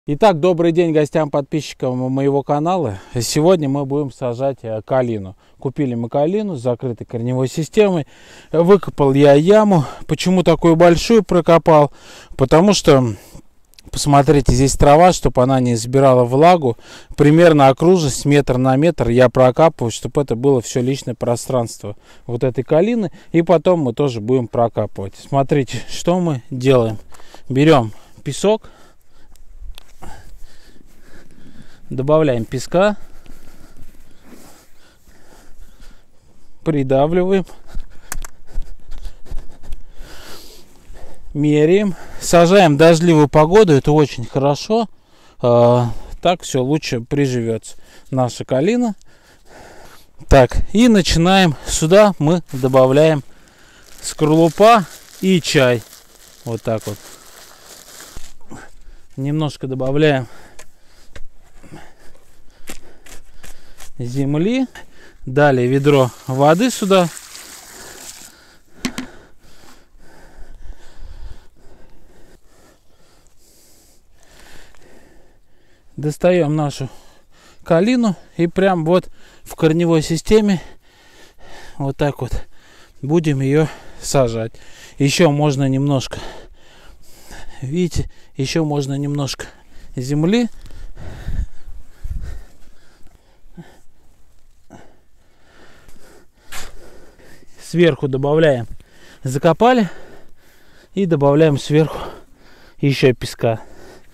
Итак, добрый день гостям, подписчикам моего канала. Сегодня мы будем сажать калину. Купили мы калину с закрытой корневой системой. Выкопал я яму. Почему такую большую прокопал? Потому что, посмотрите, здесь трава, чтобы она не забирала влагу. Примерно окружность метр на метр я прокапываю, чтобы это было все личное пространство вот этой калины. И потом мы тоже будем прокапывать. Смотрите, что мы делаем. Берем песок. Добавляем песка, придавливаем, меряем, сажаем в дождливую погоду, это очень хорошо, так все лучше приживется наша калина. Так, и начинаем, сюда мы добавляем скорлупа и чай, вот так вот, немножко добавляем земли, далее ведро воды сюда, достаем нашу калину и прям вот в корневой системе вот так вот будем ее сажать. Еще можно немножко, видите, еще можно немножко земли. Сверху добавляем, закопали, и добавляем сверху еще песка.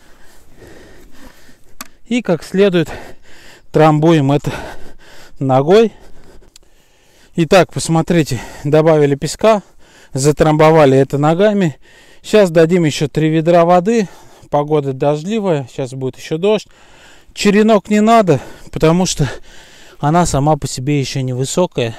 И как следует трамбуем это ногой. Итак, посмотрите, добавили песка, затрамбовали это ногами. Сейчас дадим еще 3 ведра воды. Погода дождливая, сейчас будет еще дождь. Черенок не надо, потому что она сама по себе еще невысокая.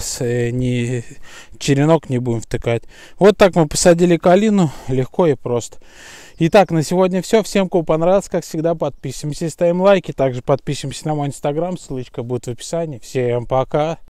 Черенок не будем втыкать. Вот так мы посадили калину, легко и просто. Итак, на сегодня все. Всем, кому понравилось, как всегда, подписываемся и ставим лайки. Также подписываемся на мой инстаграм, ссылочка будет в описании. Всем пока.